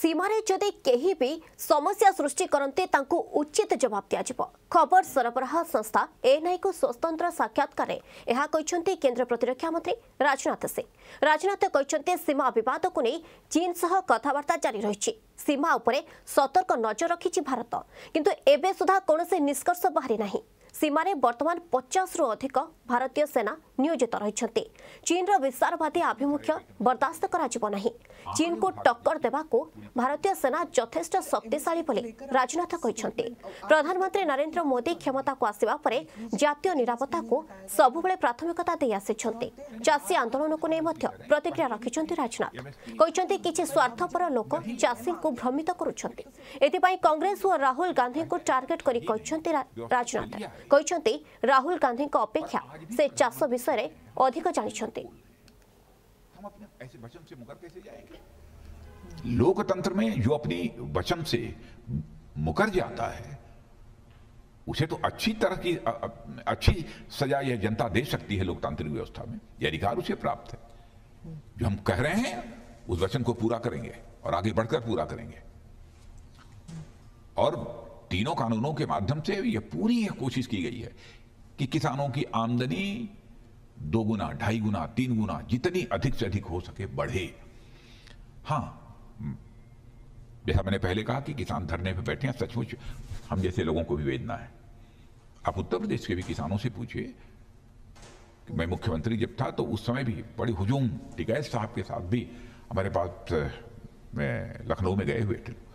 सीमारे जदि केही भी समस्या सृष्टि करते तांको उचित जवाब दिया खबर सरबराह संस्था एएनआई को स्वतंत्र साक्षात्कार यह कहते केंद्र प्रतिरक्षा मंत्री राजनाथ सिंह। राजनाथ कहते सीमा विवाद को नहीं चीन सह कथबार्ता जारी रही। सीमा उपरे सतर्क नजर रखी भारत, किंतु एबे सुधा कौनसी निष्कर्ष बाहरी नहीं। सीमारे वर्तमान 50 रु अधिक भारतीय सेना नियोजित रही। चीन विस्तारवादी आभिमुख्य बर्दास्त करा नहीं। चीन को टक्कर देवा को भारतीय सेना यथेष्ट शक्तिशाली बोली राजनाथ कहते। प्रधानमंत्री नरेंद्र मोदी क्षमता को आसिबा परे जातीय निरापत्ता को सबुबले प्राथमिकता दे आसिछन्ते। चाषी आंदोलन को नहीं प्रतिक्रिया रखिछन्ते राजनाथ। कहते किछि स्वार्थपर लोक चाषी को भ्रमित करुछन्ते। एथिपाई कांग्रेस और राहुल गांधी को टार्गेट करी कहते राजनाथ। कहते राहुल गांधी को अपेक्षा से चाष विषय रे अधिक जानिछन्ते। हम अपने ऐसे वचन से मुकर कैसे जाएंगे? लोकतंत्र में जो अपनी वचन से मुकर जाता है उसे तो अच्छी तरह की अच्छी सजा यह जनता दे सकती है। लोकतांत्रिक व्यवस्था में यह अधिकार उसे प्राप्त है। जो हम कह रहे हैं उस वचन को पूरा करेंगे और आगे बढ़कर पूरा करेंगे। और तीनों कानूनों के माध्यम से यह पूरी कोशिश की गई है कि किसानों की आमदनी 2 गुना, 2.5 गुना, 3 गुना जितनी अधिक से अधिक हो सके बढ़े। हाँ, जैसा मैंने पहले कहा कि किसान धरने पे बैठे हैं, सचमुच हम जैसे लोगों को भी वेदना है। आप उत्तर प्रदेश के भी किसानों से पूछिए कि मैं मुख्यमंत्री जब था तो उस समय भी बड़े हुजूम टिकैत साहब के साथ भी हमारे पास लखनऊ में गए हुए थे।